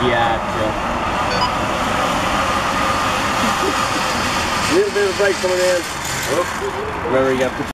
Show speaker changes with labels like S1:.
S1: Gotcha.
S2: A little bit of brake coming in.
S1: Remember, you got to put